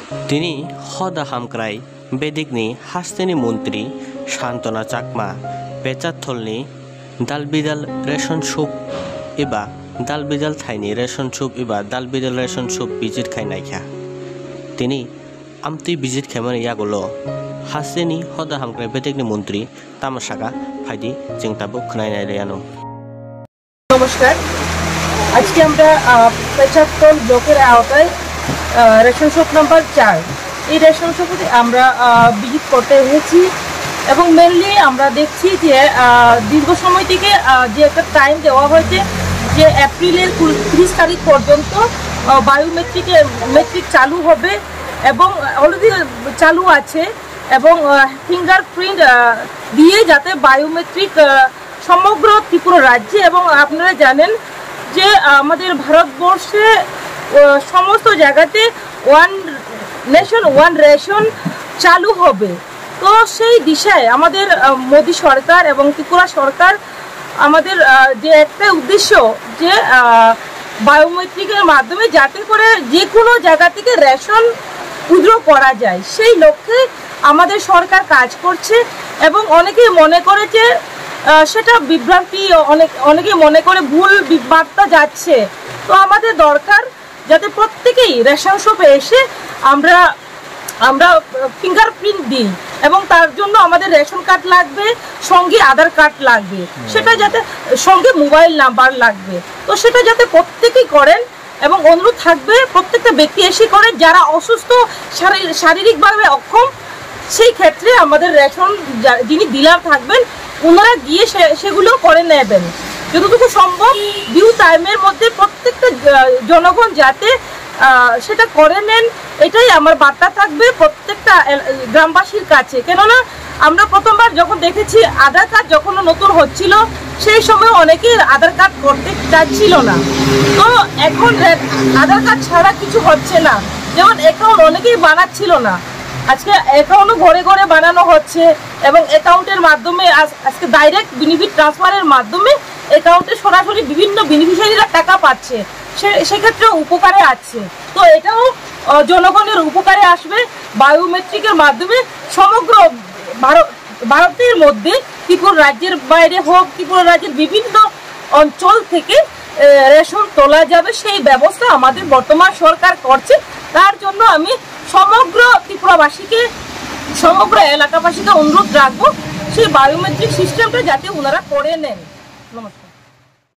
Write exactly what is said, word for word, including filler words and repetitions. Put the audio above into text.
তিনি হদা হামক্রাই বেদিকনি হাস্তেনি মন্ত্রী শান্তনা চাকমা পেচাথলনি দালবিদাল রেশন সুপ এবা দালবিদাল থাইনি রেশন সুপ এবা দালবিদাল রেশন সুপ বিজিট খাই নাইখা তিনি আমতি বিজিট খেমানি ইয়াগলো হাস্তেনি হদা হামক্রাই বেদিকনি মন্ত্রী তামাশাকা ফাইদি চিংতাবো খনাইনাই রেয়ানো। নমস্কার, আজকে আমরা পেচাত্তর ব্লকের আওতায় রেশন শপ নাম্বার চার এই রেশন শপে আমরা ভিজিট করতে এসেছি এবং মেনলি আমরা দেখছি যে দীর্ঘ সময় থেকে যে একটা টাইম দেওয়া হয়েছে যে এপ্রিলের ত্রিশ তারিখ পর্যন্ত বায়োমেট্রিকে মেট্রিক চালু হবে এবং অলরেডি চালু আছে এবং ফিঙ্গারপ্রিন্ট দিয়ে যাতে বায়োমেট্রিক সমগ্র ত্রিপুরা রাজ্যে এবং আপনারা জানেন যে আমাদের ভারতবর্ষে সমস্ত জায়গাতে ওয়ান নেশন ওয়ান রেশন চালু হবে। তো সেই দিশায় আমাদের মোদী সরকার এবং ত্রিপুরা সরকার আমাদের যে একটা উদ্দেশ্য যে বায়োমেট্রিকের মাধ্যমে যাতে করে যে কোনো জায়গা থেকে রেশন উইথড্র করা যায় সেই লক্ষ্যে আমাদের সরকার কাজ করছে এবং অনেকেই মনে করে যে সেটা বিভ্রান্তি, অনেক অনেকে মনে করে ভুল বার্তা যাচ্ছে। তো আমাদের দরকার যাতে প্রত্যেকেই রেশন শপে এসে আমরা আমরা ফিঙ্গারপ্রিন্ট দিই এবং তার জন্য আমাদের রেশন কার্ড লাগবে, সঙ্গে আধার কার্ড লাগবে, সেটা যাতে সঙ্গে মোবাইল নাম্বার লাগবে। তো সেটা যাতে প্রত্যেকেই করেন এবং অনুরোধ থাকবে প্রত্যেকটা ব্যক্তি এসে করে যারা অসুস্থ, শারীরিকভাবে অক্ষম, সেই ক্ষেত্রে আমাদের রেশন যিনি ডিলার থাকবেন ওনারা গিয়ে সেগুলো করে নেবেন যতটুকু সম্ভব। ডিউ টাইমের মধ্যে প্রত্যেকটা জনগণ যাতে সেটা করে নেন, এটাই আমার বার্তা থাকবে প্রত্যেকটা গ্রামবাসীর কাছে। কেননা আমরা প্রথমবার যখন দেখেছি আধার কার্ড যখন নতুন হচ্ছিল সেই সময় অনেকে আধার কার্ড করতে চাচ্ছিল না। তো এখন আধার কার্ড ছাড়া কিছু হচ্ছে না, যেমন অ্যাকাউন্ট অনেকেই বানাচ্ছিল না, আজকে অ্যাকাউন্টও ঘরে ঘরে বানানো হচ্ছে এবং অ্যাকাউন্টের মাধ্যমে আজকে ডাইরেক্ট বেনিফিট ট্রান্সফারের মাধ্যমে অ্যাকাউন্টে সরাসরি বিভিন্ন বেনিফিশিয়ারিরা টাকা পাচ্ছে, সে সেক্ষেত্রে উপকারে আসছে। তো এটাও জনগণের উপকারে আসবে। বায়োমেট্রিকের মাধ্যমে সমগ্র ভারত ভারতের মধ্যে ত্রিপুরা রাজ্যের বাইরে হোক, ত্রিপুরা রাজ্যের বিভিন্ন অঞ্চল থেকে রেশন তোলা যাবে, সেই ব্যবস্থা আমাদের বর্তমান সরকার করছে। তার জন্য আমি সমগ্র ত্রিপুরাবাসীকে, সমগ্র এলাকাবাসীকে অনুরোধ রাখবো সেই বায়োমেট্রিক সিস্টেমটা যাতে ওনারা করে নেন। নমস্কার।